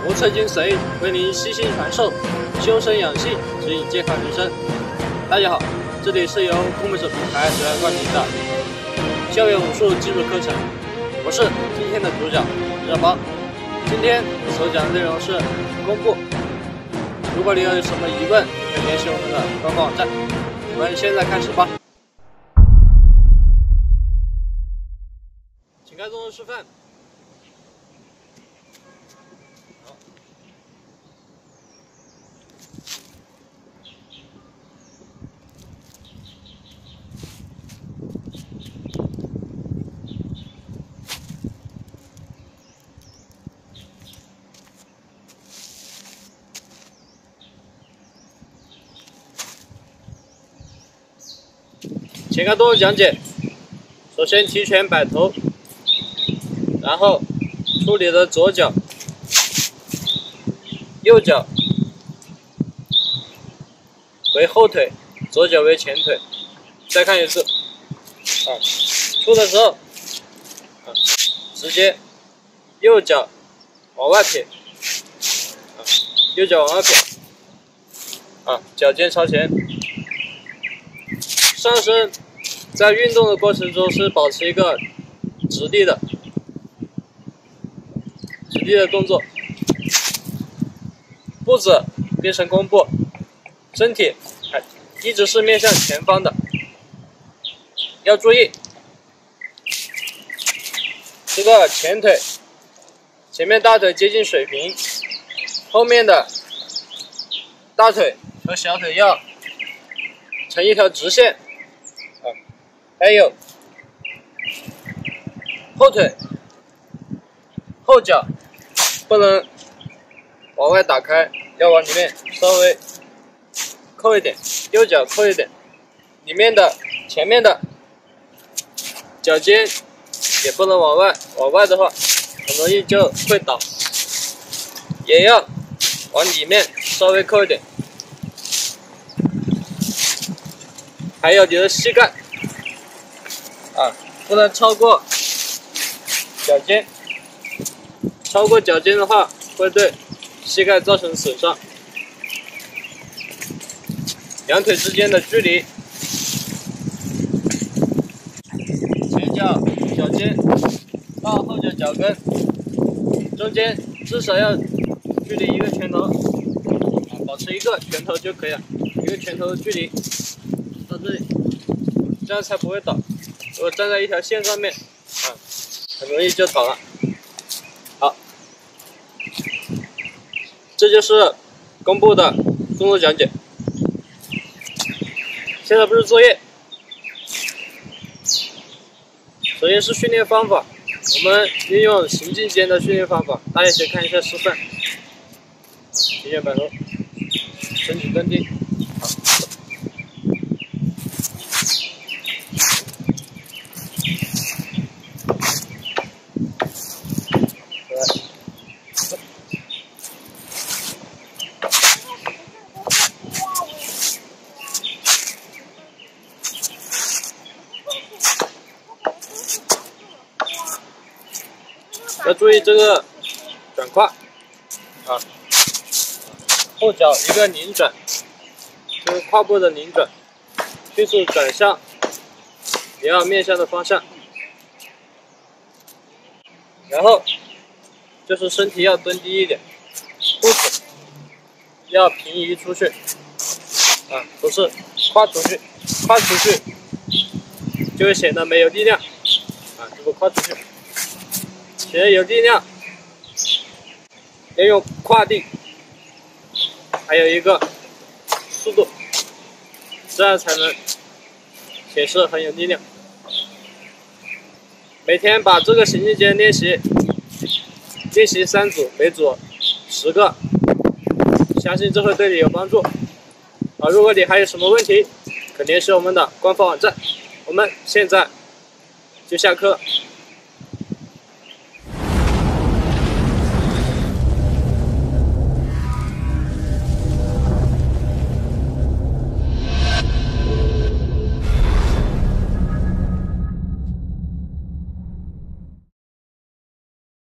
无策精髓，为您悉心传授修身养性，指引健康人生。大家好，这里是由公民手平台主要冠名的校园武术技术课程，我是今天的主讲热包。今天所讲的内容是弓步。如果你有什么疑问，可以联系我们的官方网站。我们现在开始吧。请看动作示范。前看动作讲解，首先提拳摆头，然后出你的左脚，右脚为后腿，左脚为前腿。再看一次，出的时候，直接右脚往外撇，右脚往外撇，脚尖朝前。上身在运动的过程中是保持一个直立的动作，步子变成弓步，身体一直是面向前方的。要注意这个前腿，前面大腿接近水平，后面的大腿和小腿要成一条直线。还有后腿，后脚不能往外打开，要往里面稍微扣一点，右脚扣一点，前面的脚尖也不能往外的话很容易就会倒，也要往里面稍微扣一点。还有你的膝盖不能超过脚尖，超过脚尖的话会对膝盖造成损伤。两腿之间的距离，前脚脚尖到后脚脚跟中间至少要距离一个拳头，保持一个拳头就可以了，一个拳头的距离到这里，这样才不会倒。如果站在一条线上面，很容易就倒了。好，这就是弓步的动作讲解。现在不是作业，首先是训练方法，我们运用行进间的训练方法，大家先看一下示范。提拳摆头，身体蹲低。要注意这个转胯，后脚一个拧转，就是胯部的拧转，迅速转向也要面向的方向，然后就是身体要蹲低一点，肚子要平移出去，不是跨出去就会显得没有力量，这个跨出去。显得有力量，要用跨地，还有一个速度，这样才能显示很有力量。每天把这个行进间练习3组，每组10个，相信这会对你有帮助。如果你还有什么问题，可联系我们的官方网站。我们现在就下课。